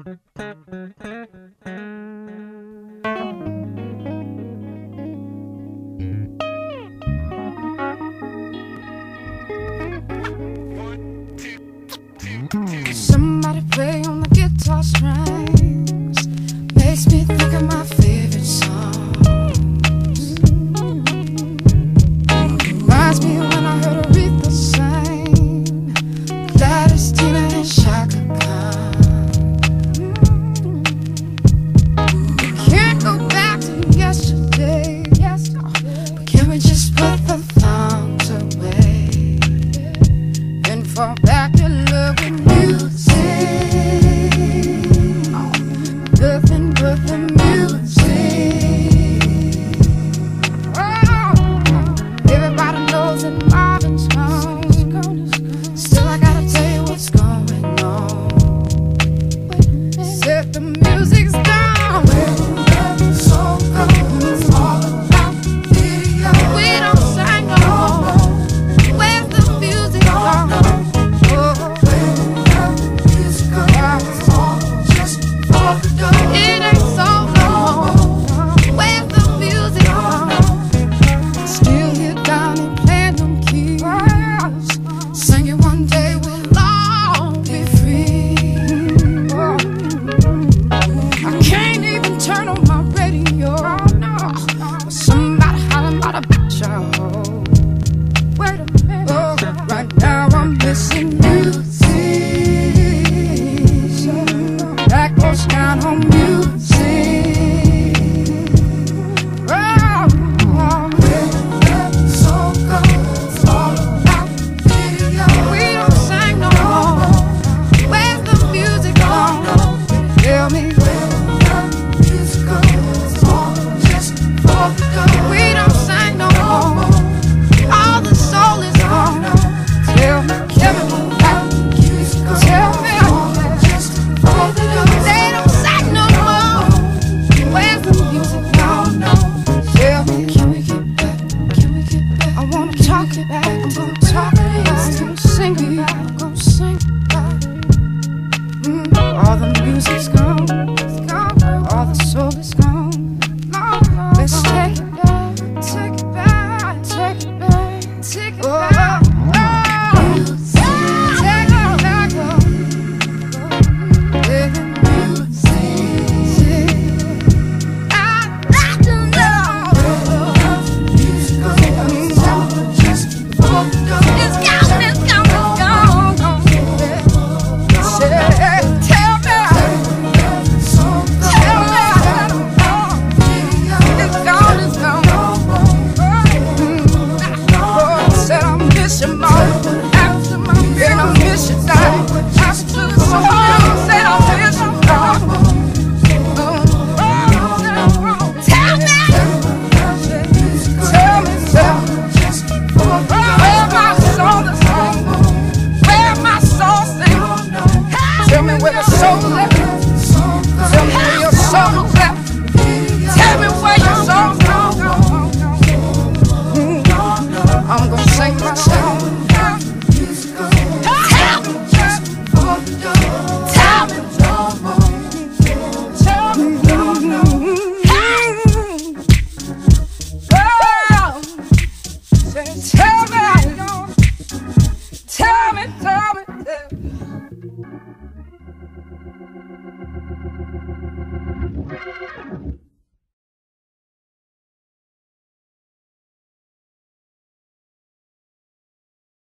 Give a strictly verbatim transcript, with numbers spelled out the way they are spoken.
Somebody play on the guitar strings, makes me think of my favorite songs. Reminds me when I heard Aretha sing, Gladys, Tina, and Chaka Khan. Can't go back to yesterday, but can we just put the thongs away and fall back to love with music? Nothing but the music. Oh, everybody knows that Marvin's gone. Still, I gotta tell you what's going on. Said the music's gone. So goes all about video. We don't sing no more. Where's the music gone? It ain't so no more. Where's the music gone? Still here down and playing them keys, singing one day we'll all be free. Oh. I can't even turn on my radio, no. Somebody hollering about a bitch I hold. Wait a minute, oh, right now I'm missing music. That goes down on music. Oh, oh. So goes all about video. We don't sing no more. Where's the music gone? Tell me where the music goes. All just for the good. We don't sing no more. All the soul is gone. Tell me, tell me where the music goes. Tell me. They don't sing no more. Where's the music gone? Tell me, can we get back? Can we get back? I wanna talk it back. I'm gonna talk it back. I'm gonna sing it back. I'm gonna sing it back. Mm, all the music's gone. All the soul is gone. Let's take it back. Take it back. Take it back. Take it back. Tell me where the soul left. Tell me where your soul left. Tell me where your soul's gone. Mm. I'm gonna sing my song. Tell me. Tell me. Tell me. Tell me. Tell me. Tell me.